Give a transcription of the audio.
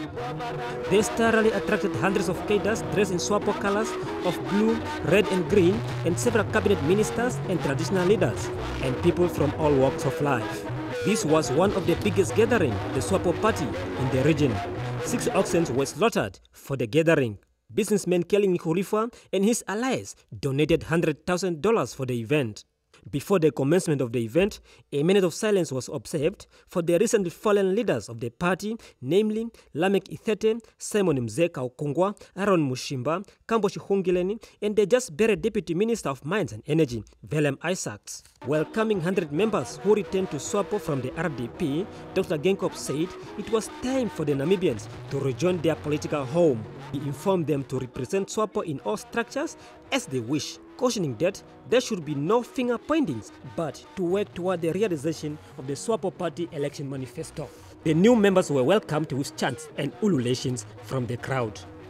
The star rally attracted hundreds of cadres dressed in SWAPO colors of blue, red and green, and several cabinet ministers and traditional leaders, and people from all walks of life. This was one of the biggest gatherings of the SWAPO party in the region. 6 oxen were slaughtered for the gathering. Businessman Kelly Nkurifwa and his allies donated $100,000 for the event. Before the commencement of the event, a minute of silence was observed for the recently fallen leaders of the party, namely Lamek Ithete, Simon Mzeka Okungwa, Aaron Mushimba, Kambo Chihungileni, and the just buried Deputy Minister of Mines and Energy, Velem Isaacs. Welcoming 100 members who returned to SWAPO from the RDP, Dr. Genkop said it was time for the Namibians to rejoin their political home. He informed them to represent SWAPO in all structures as they wish, cautioning that there should be no finger pointings, but to work toward the realization of the SWAPO party election manifesto. The new members were welcomed with chants and ululations from the crowd.